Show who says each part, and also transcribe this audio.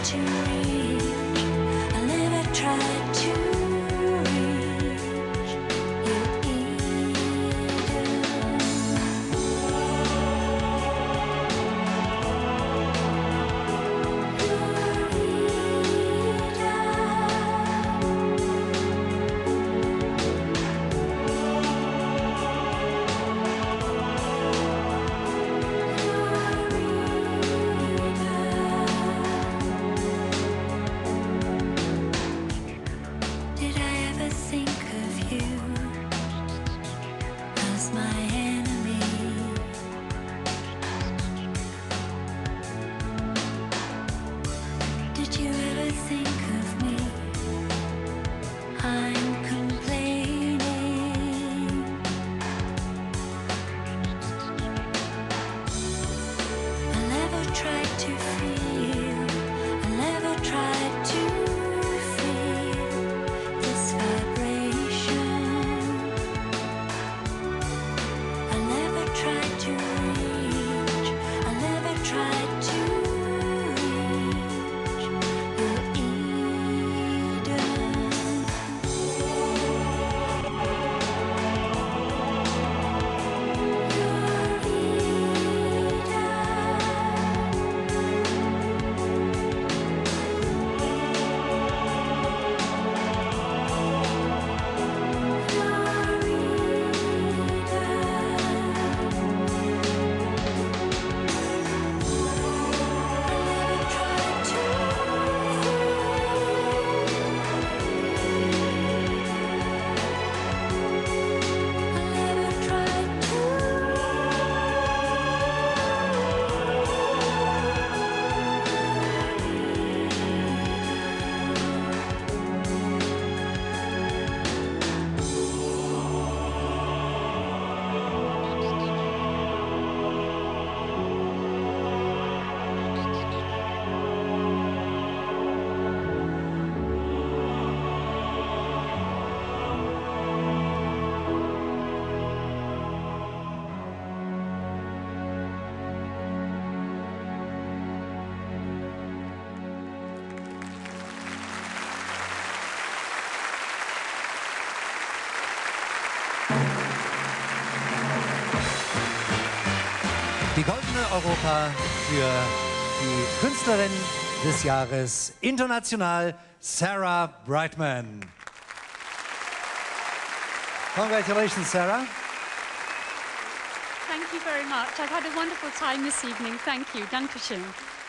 Speaker 1: to reach, I never tried to reach you Did I ever think of you as my enemy? Did you ever think of me? I'm complaining. I never tried to feel, I never tried to feel this vibration. I never tried to reach, I never tried to reach your Eden.
Speaker 2: Die Goldene Europa für die Künstlerin des Jahres international, Sarah Brightman. Congratulations, Sarah.
Speaker 3: Thank you very much. I've had a wonderful time this evening. Thank you. Dankeschön.